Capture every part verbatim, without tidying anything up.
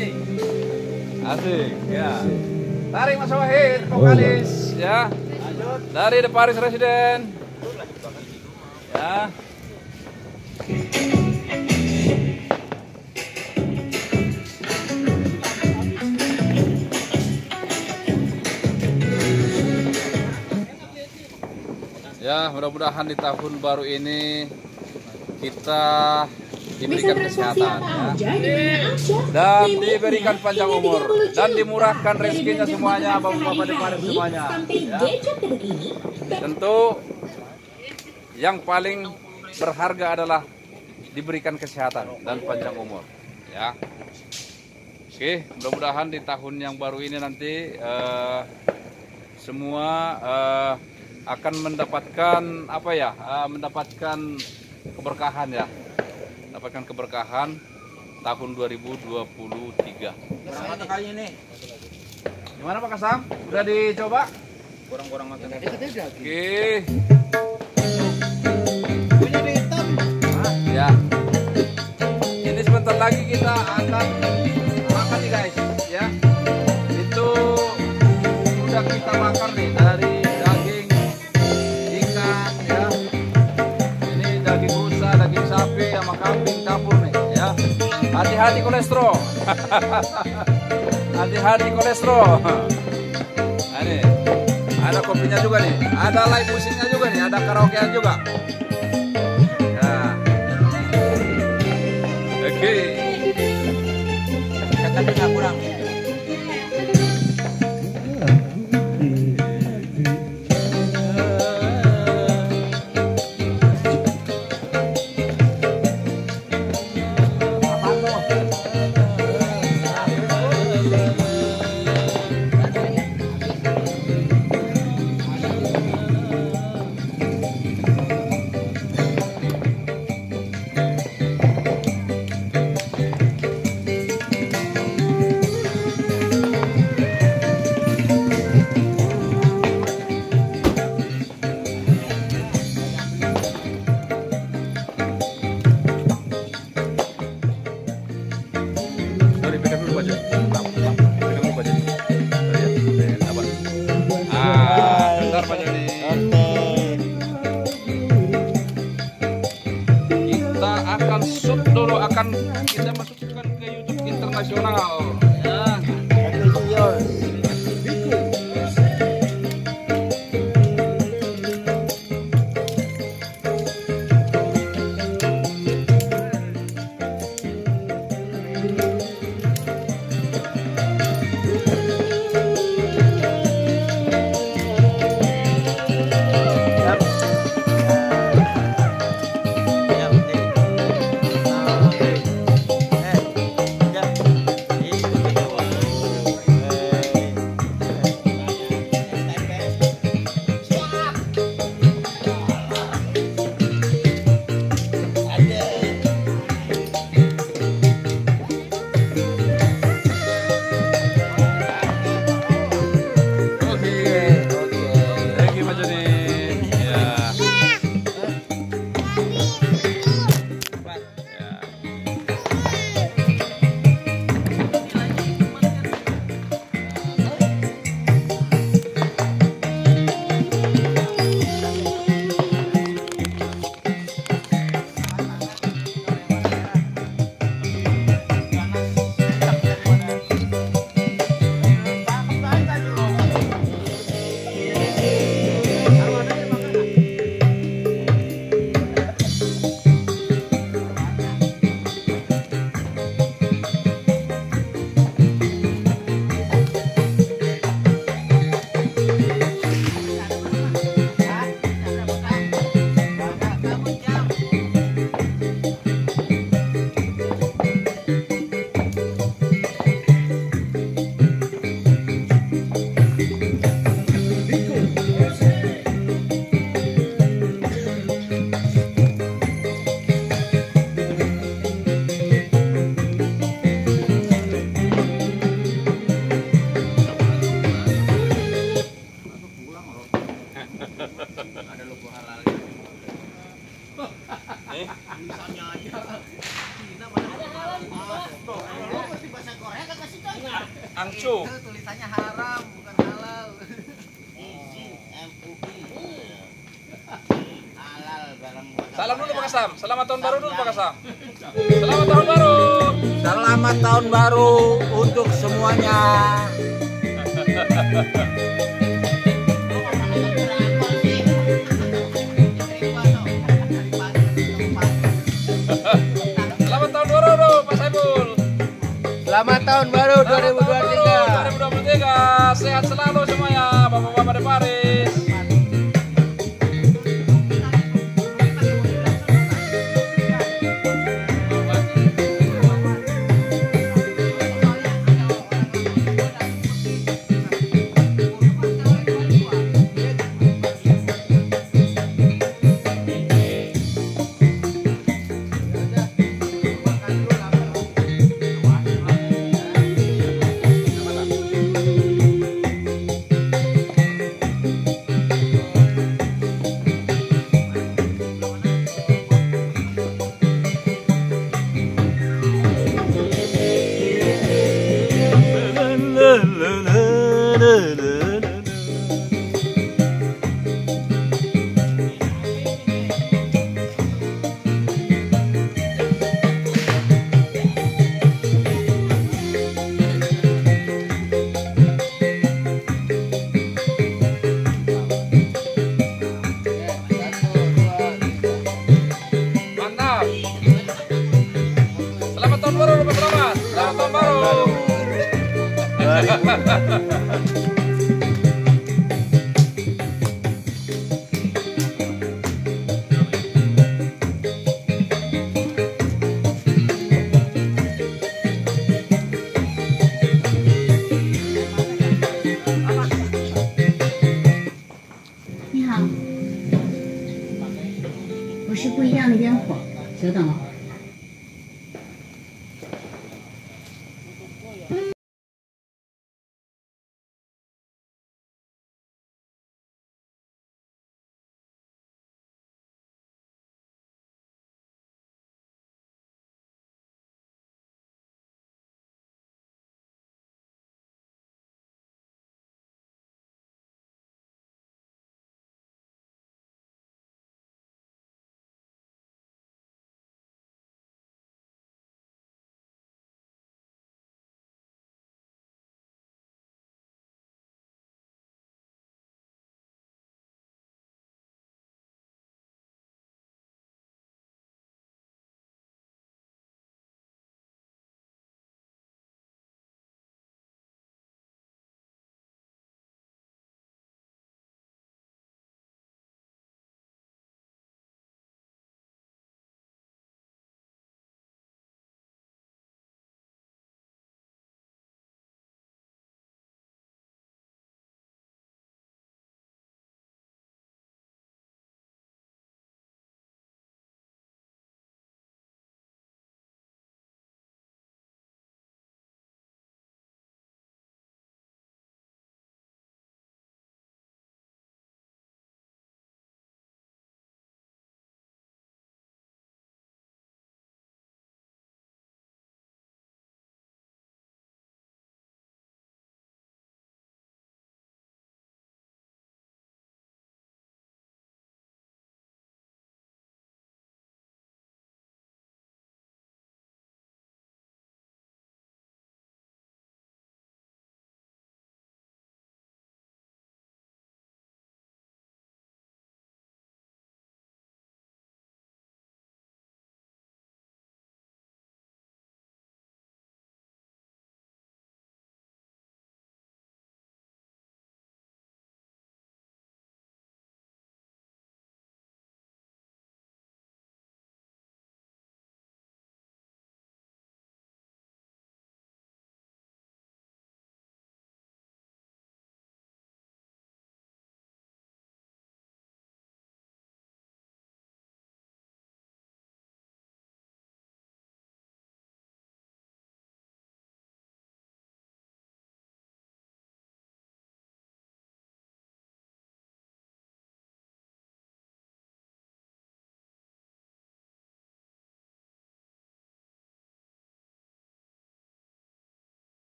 Asik. Asik, ya. Tarik Mas Wahid, vokalis, ya. Dari The Paris Resident. Ya. Ya, mudah-mudahan di tahun baru ini kita diberikan kesehatan ya. Dan diberikan panjang umur dan dimurahkan rezekinya semuanya, bapak-bapak di Paris semuanya ya. Tentu yang paling berharga adalah diberikan kesehatan dan panjang umur ya. Oke, mudah-mudahan di tahun yang baru ini nanti uh, semua uh, akan mendapatkan apa ya, uh, mendapatkan keberkahan ya, mendapatkan keberkahan tahun dua ribu dua puluh tiga. Berapa kali ini? Gimana Pak Kasam? Udah dicoba? Kurang-kurang makan. Oke. Punya di hitam. Nah, ya. Ini sebentar lagi kita akan makan nih guys, ya. Itu udah kita makan nih dari daging ikan ya. Ini daging rusa, daging sapi sama kambing campur nih ya. Hati-hati kolesterol. Hati-hati kolesterol. Nah, ini ada kopinya juga nih, ada live musiknya juga nih, ada karaokean juga. Nah. Oke. Okay. Kata dia kurang. Kita masukkan ke YouTube internasional ya. Ada logo halal. Eh, misalnya aja. Cina mana ada halal. Tuh, kalau mesti bahasa Korea kan Angcu. Itu tulisannya haram, bukan halal. Izin M U I. Halal dalam Salam dulu Pak Kasam. Selamat tahun baru dulu Pak Kasam. Selamat tahun baru. Selamat tahun baru untuk semuanya. Selamat tahun baru Pak Saiful. Selamat tahun baru dua ribu dua puluh tiga. dua ribu dua puluh tiga. Sehat selalu semuanya, Bapak-bapak di Paris. Mantap. Selamat tahun baru Bapak Selamat. Selamat tahun baru. 你好，我是不一样的烟火，久等了。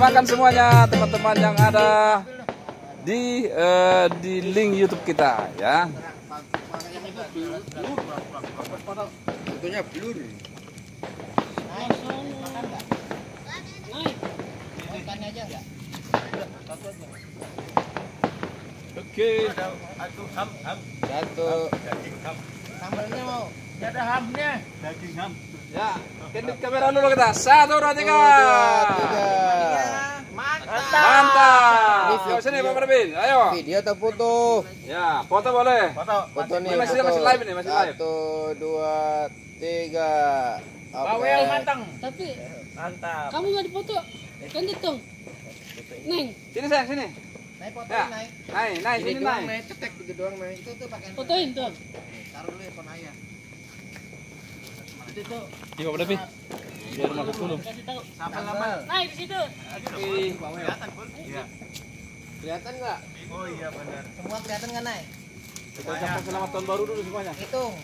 makan semuanya teman-teman yang ada di uh, di link YouTube kita ya. Fotonya blur. Ikannya aja enggak? Oke. Satu. Sambalnya mau. Ya ada hamnya. Daging ham. Ya, kendit kamera dulu kita. Satu, dua, tiga. Tiga. Mantap. Mantap. Yuk sini Pak Marvin, ayo. Video atau foto? Ya, foto boleh. Foto. Foto nih. Ini masih foto. masih live ini, masih live. Satu, dua, tiga. Bawel matang. Tapi Mantap. kamu nggak dipoto, kan itu, Neng, Sini sayang, sini. Naik foto Ya. naik. Naik, naik, Ini sini doang, naik. naik cetek gitu doang, naik. Itu tuh pakai fotoin tuh. taruh dulu handphone ayah. Itu tuh, Iya, Pak Marvin. Biar masuk dulu. kasih tahu. Sambal. Naik di situ. Kelihatan nggak? Oh iya benar. Semua kelihatan nggak naik? Kita ucapkan selamat tahun baru dulu semuanya. Hitung.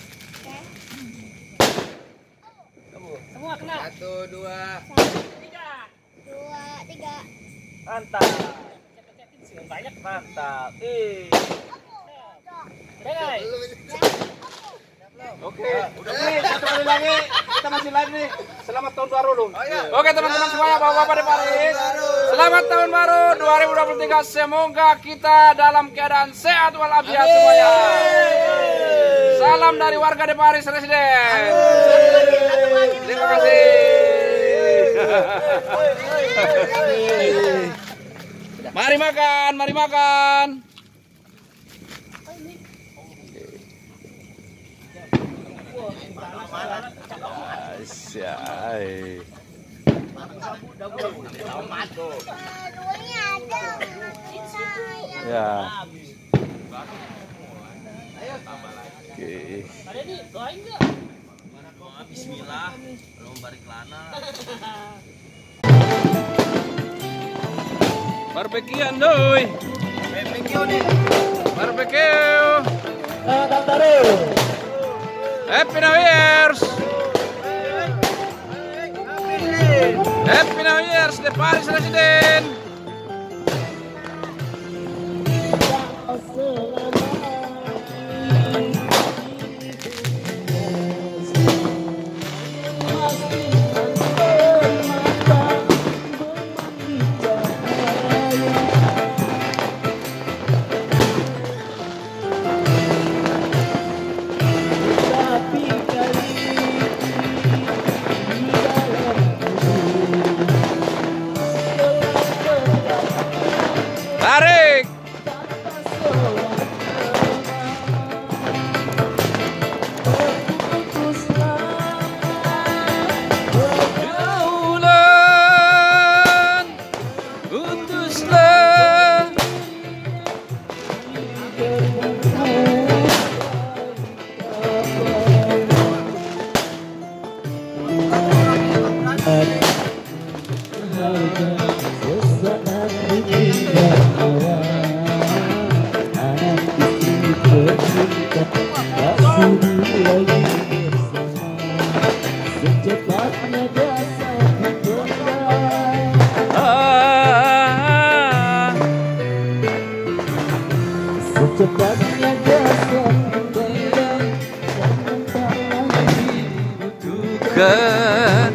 Semua kena. Satu, dua. Tiga. Dua, tiga. Mantap. Banyak. Mantap. Ih. Dengai. Oke, udah nih, satu kali lagi. Kita masih live nih. Selamat tahun baru dulu. Oke, teman-teman semuanya, Bapak-bapak di Paris. Selamat tahun baru dua ribu dua puluh tiga. Semoga kita dalam keadaan sehat walafiat semuanya. Salam dari warga de Paris Residen. Terima kasih. Mari makan, mari makan. Asyai. Ya. Oke. Ada nih, doain nggak? Bismillah. Belum balik lana. Barbekyuan doi. Barbecue nih. Barbecue. Happy New Year's. Happy New Year's de Paris Residen. Tarik. Jaulan utuslah. Ah, Secepatnya jasad bukan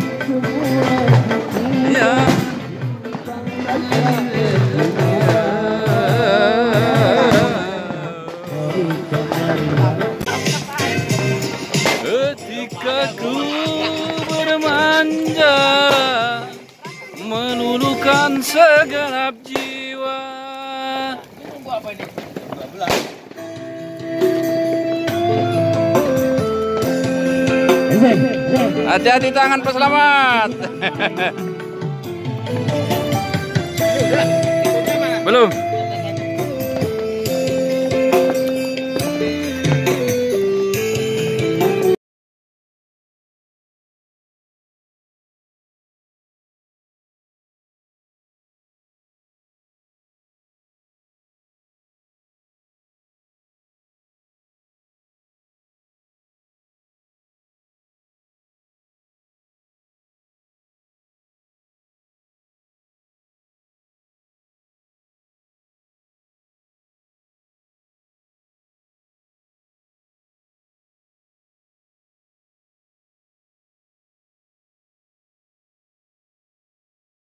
ya. Ketika ku bermanja meluluhkan segenap jiwa. Hati-hati tangan peselamat. Belum.